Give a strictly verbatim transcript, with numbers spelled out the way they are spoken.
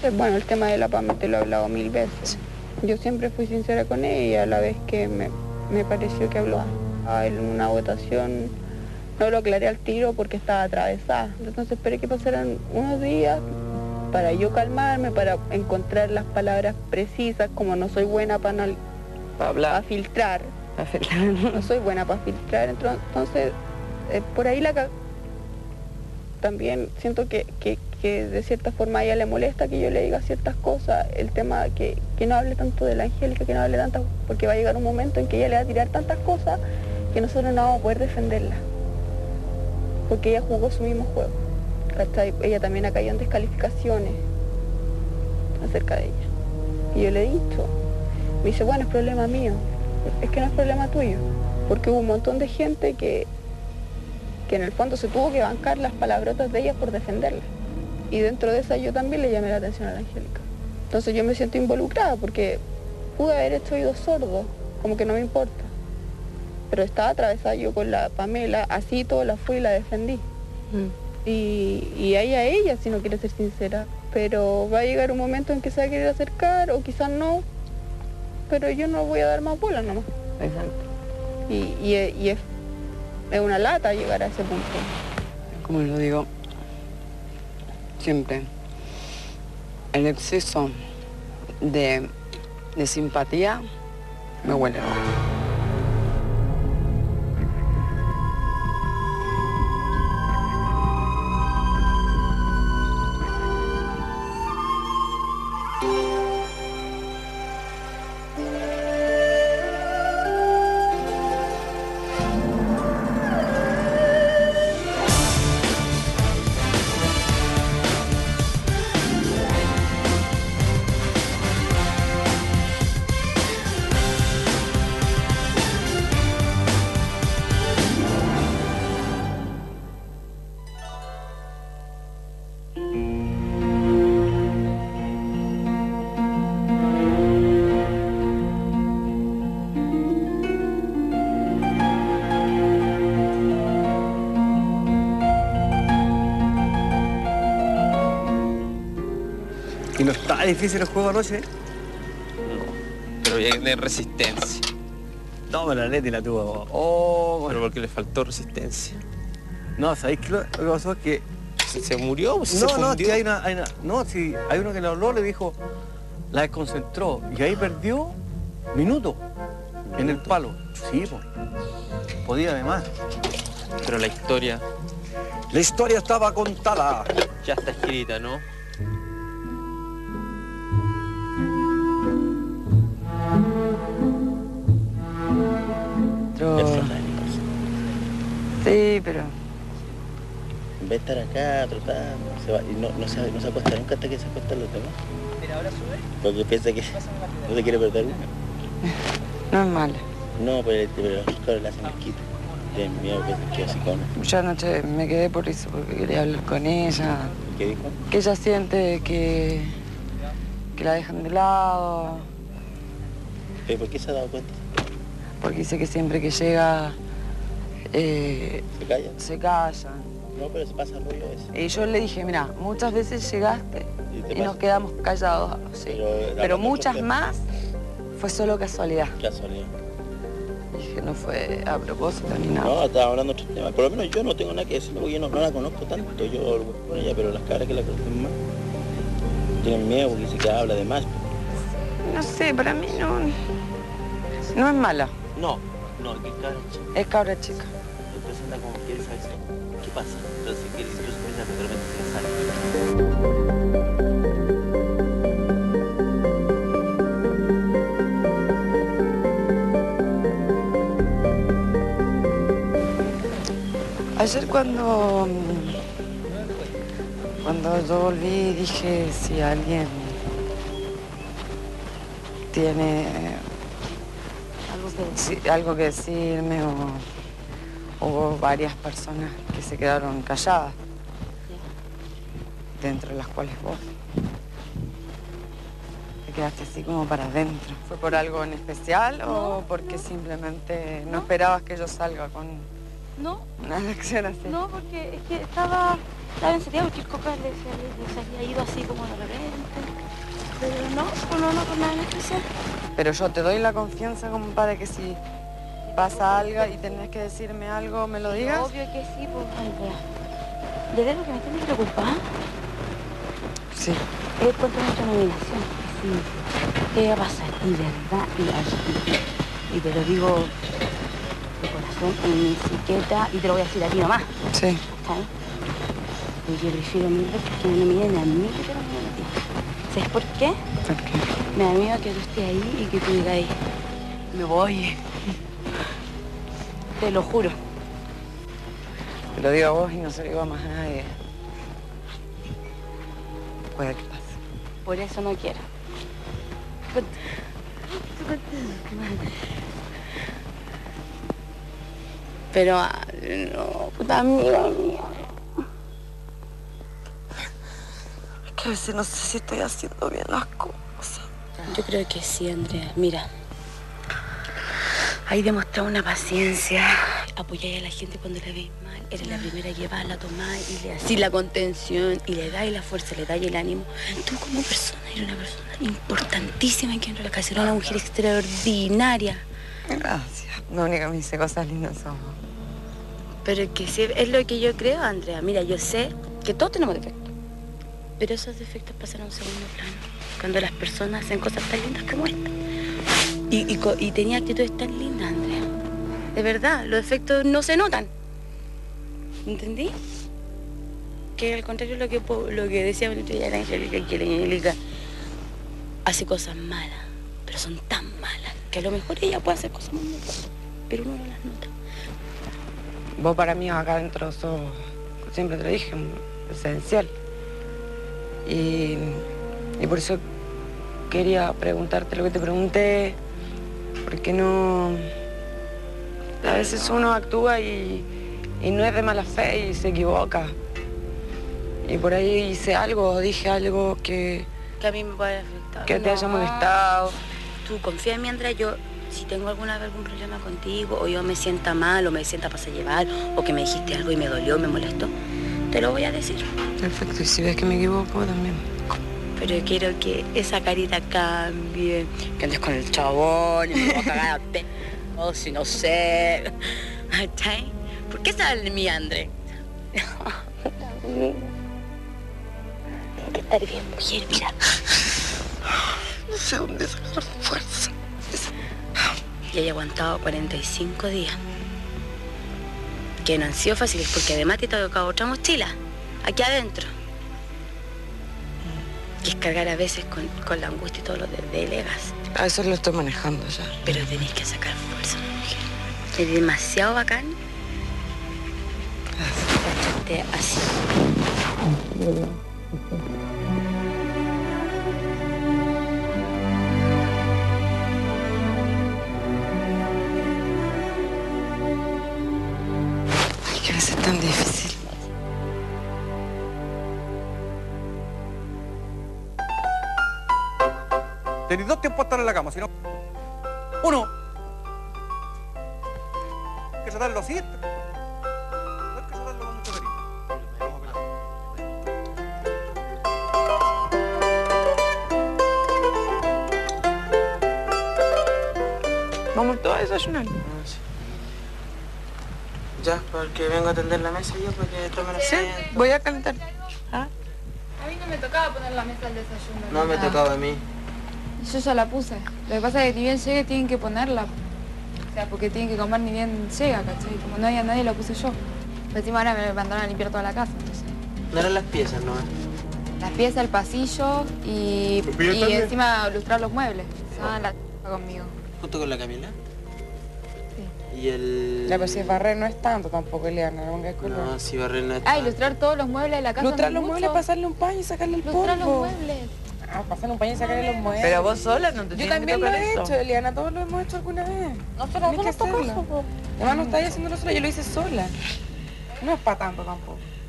Entonces, bueno, el tema de la Pame te lo he hablado mil veces. Yo siempre fui sincera con ella y a la vez que me, me pareció que habló en una votación, no lo aclaré al tiro porque estaba atravesada. Entonces esperé que pasaran unos días para yo calmarme, para encontrar las palabras precisas, como no soy buena para, anal... para hablar, para filtrar. Para filtrar. No soy buena para filtrar, entonces eh, por ahí la ca... también siento que, que, que de cierta forma a ella le molesta que yo le diga ciertas cosas, el tema que, que no hable tanto de la Angélica, que no hable tanto, porque va a llegar un momento en que ella le va a tirar tantas cosas que nosotros no vamos a poder defenderla, porque ella jugó su mismo juego, ¿cachai? Ella también ha caído en descalificaciones acerca de ella, y yo le he dicho, me dice, bueno, es problema mío, es que no es problema tuyo, porque hubo un montón de gente que que en el fondo se tuvo que bancar las palabrotas de ella por defenderla. Y dentro de esa yo también le llamé la atención a la Angélica. Entonces yo me siento involucrada porque pude haber hecho oídos sordos, como que no me importa. Pero estaba atravesada yo con la Pamela, así todo la fui y la defendí. Mm. Y, y ahí a ella, si no quiere ser sincera. Pero va a llegar un momento en que se va a querer acercar, o quizás no, pero yo no voy a dar más bolas nomás. Exacto. Y, y, y es Es una lata llegar a ese punto. Como lo digo siempre, el exceso de, de simpatía me huele raro. ¿Y no está difícil el juego anoche? No, pero había que tener resistencia. No, pero la Leti la tuvo. Oh, bueno. Pero porque le faltó resistencia. No, ¿sabéis qué lo, lo que pasó? Es que... ¿Se, se murió? No, se no, si hay una, hay una... No, si hay uno que le habló, le dijo... La desconcentró. Y ahí perdió minutos. ¿Minuto? En el palo. Sí, pues. Podía además. Pero la historia... La historia estaba contada. Ya está escrita, ¿no? Sí, pero... En vez de estar acá, trotando, se va, y no, no, se, no se acuesta nunca hasta que se acuestan los demás. Mira, ahora sube. Porque piensa que no se quiere perder una. No es mala. No, pero, pero los cabros le hacen el quito. Tienen miedo que quede psicona. Yo anoche me quedé por eso, porque quería hablar con ella. ¿Qué dijo? Que ella siente que, que la dejan de lado. ¿Pero por qué se ha dado cuenta? Porque dice que siempre que llega... Eh, ¿Se callan? Se callan. No, pero se pasa rollo eso. Y yo le dije, mira, muchas veces llegaste y, y nos quedamos callados, sí. Pero, pero muchas más fue solo casualidad. Casualidad. Dije, no fue a propósito ni nada. No, estaba hablando de otros temas. Por lo menos yo no tengo nada que decir porque yo no, no la conozco tanto. Yo hablo con ella, pero las caras que la conocen más tienen miedo porque dice que habla de más. No sé, para mí no... No es mala. No, no, que es cabra chica. Es cabra chica. Entonces anda como quiere saber qué pasa. Entonces quiere, incluso piensa que de repente se le sale. Ayer cuando... Cuando yo volví dije si alguien tiene algo que, si, algo que decirme o hubo varias personas que se quedaron calladas, dentro de las cuales vos te quedaste así como para adentro. ¿Fue por algo en especial no, o porque simplemente no, no esperabas que yo salga con no, una reacción así? No, porque es que estaba, estaba en Santiago, que el Coca le, le, se había ido así como de repente. Pero no, pues no, no, por nada en especial. Pero yo te doy la confianza como para que si pasa algo y tenés que decirme algo, ¿me lo digas? Obvio que sí, pues, Andrea. ¿De verdad lo que me tienes preocupada? Sí. Es contra nuestra nominación. Sí. ¿Qué va a pasar? Y verdad, y, y, y te lo digo de corazón, y ni siquiera, y te lo voy a decir a ti nomás. Sí. ¿Sabes? Y yo prefiero mil veces que me nominen a mí que te nominen a ti. ¿Sabes por qué? ¿Por qué? Me da miedo que tú estés ahí y que tú digas ahí, me voy. Te lo juro. Te lo digo a vos y no se lo digo a más nadie. Puede que pase. Por eso no quiero. Pero, no, puta amiga mía. Es que a veces no sé si estoy haciendo bien las cosas. Yo creo que sí, Andrea. Mira, hay demostrado una paciencia. Apoyáis a la gente cuando la veis mal. Eres la primera que va, la tomáis y le hacís la contención y le dais la fuerza, le dais el ánimo. Tú como persona eres una persona importantísima aquí en la casa. Eres una mujer extraordinaria. Gracias. La única que me dice cosas lindas son vos. Pero que sí, es lo que yo creo, Andrea. Mira, yo sé que todos tenemos defectos. Pero esos defectos pasan a un segundo plano. Cuando las personas hacen cosas tan lindas como esta. Y, y, y tenía actitudes tan lindas, Andrea. De verdad, los defectos no se notan. ¿Entendí? Que al contrario lo que, lo que decía el otro día la Angélica, que la Angélica hace cosas malas, pero son tan malas que a lo mejor ella puede hacer cosas muy malas, pero uno no las nota. Vos para mí acá adentro sos, siempre te lo dije, esencial. Y, y por eso quería preguntarte lo que te pregunté, porque no... A veces uno actúa y, y no es de mala fe y se equivoca. Y por ahí hice algo, dije algo que... Que a mí me puede afectar. Que te no. haya molestado. Tú confía en mí, Andrea. Yo, si tengo alguna vez algún problema contigo, o yo me sienta mal, o me sienta pasar a llevar, o que me dijiste algo y me dolió, me molestó, te lo voy a decir. Perfecto, y si ves que me equivoco, también. Pero quiero que esa carita cambie, que andes con el chabón y me voy a cagar a pe... O si no sé. ¿Está? ¿Por qué sabes de mí, André? Tiene que estar bien, mujer, mira. No sé dónde sacar fuerza. Y he aguantado cuarenta y cinco días. Que no han sido fáciles, porque además te ha tocado otra mochila, aquí adentro. Que es cargar a veces con, con la angustia y todo lo de delegas. A eso lo estoy manejando ya. Pero tenéis que sacar fuerza, mujer. Es demasiado bacán. Cáchate así. Ay, que a veces es tan difícil. Tenéis dos tiempos a estar en la cama, si no... Uno. Hay que tratarlo así. No hay que tratarlo con mucho cariño. Vamos a pelar. Vamos todos a desayunar. Ya, porque vengo a atender la mesa yo, porque tomen Sí, asiento. voy a calentar. ¿Ah? A mí no me tocaba poner la mesa al desayuno. No ni me nada. tocaba a mí. Yo ya la puse. Lo que pasa es que ni bien llegue tienen que ponerla. O sea, porque tienen que comer ni bien llega, ¿cachai? Como no había nadie, la puse yo. Pero encima ahora me mandaron a limpiar toda la casa, entonces. No eran las piezas, ¿no? Las piezas, el pasillo y, y encima lustrar los muebles. Ah, la conmigo. Junto con la Camila. Sí. Y el... Ya, pero si es barrer no es tanto tampoco, Eliana, no pongas color. No, si barrer no es Ah, tanto. ilustrar todos los muebles de la casa. Lustrar no los es muebles, mucho. pasarle un paño y sacarle el polvo. Lustrar los muebles. Ah, pasarle un paño y sacarle los muebles. Pero vos sola no te Yo tienes que también lo tocar he eso. hecho, Eliana, todos lo hemos hecho alguna vez. No, pero Tienes que hacerlo. Además no estáis haciéndolo sola, yo lo hice sola. No es para tanto tampoco.